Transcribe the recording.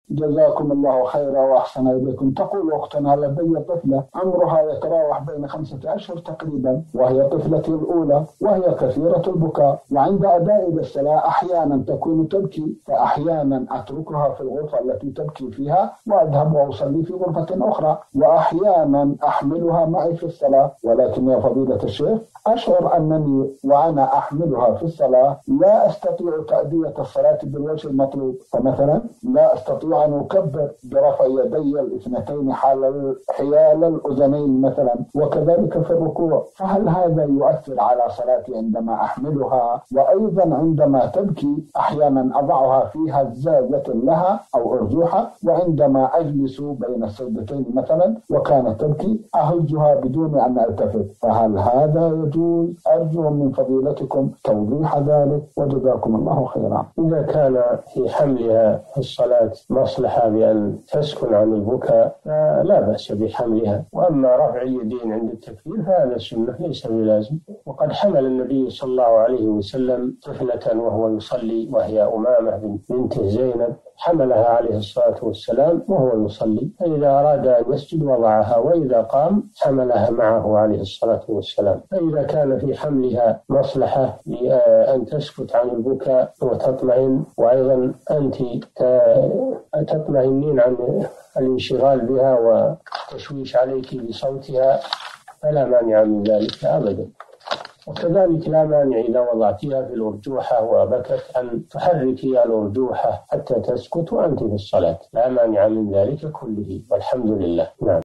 جزاكم الله خيرا وأحسن إليكم. تقول أختنا: لدي طفلة عمرها يتراوح بين 5 أشهر تقريبا، وهي طفلتي الأولى، وهي كثيرة البكاء، وعند أداء الصلاة أحيانا تكون تبكي، فأحيانا أتركها في الغرفة التي تبكي فيها وأذهب وأصلي في غرفة أخرى، وأحيانا أحملها معي في الصلاة. ولكن يا فضيلة الشيخ، أشعر أنني وأنا أحملها في الصلاة لا أستطيع تأدية الصلاة بالوجه المطلوب، فمثلا لا أستطيع أن أكبر برفع يدي الاثنتين حيال الأذنين مثلا، وكذلك في الركوع. فهل هذا يؤثر على صلاتي عندما أحملها؟ وأيضا عندما تبكي أحيانا أضعها في هزازة لها أو أرجوحة، وعندما أجلس بين السجدتين مثلا وكانت تبكي أهزها بدون أن ألتفت، فهل هذا يجوز؟ أرجو من فضيلتكم توضيح ذلك وجزاكم الله خيرا. إذا كان في حملها الصلاة مصلحة بأن تسكن عن البكاء فلا بأس بحملها، وأما رفع اليدين عند التكبير فهذا السنة ليس بلازم. وقد حمل النبي صلى الله عليه وسلم طفلة وهو يصلي، وهي أمامة بنت زينب، حملها عليه الصلاة والسلام وهو يصلي، فإذا أراد أن يسجد وضعها، وإذا قام حملها معه عليه الصلاة والسلام. فإذا كان في حملها مصلحة لأن تسكت عن البكاء وتطمئن، وأيضا أنت تطمئنين عن الانشغال بها وتشويش عليك بصوتها، فلا مانع من ذلك أبدا. وكذلك لا مانع إذا وضعتها في الأرجوحة وبكت أن تحركي الأرجوحة حتى تسكت وأنت في الصلاة، لا مانع من ذلك كله، والحمد لله. نعم.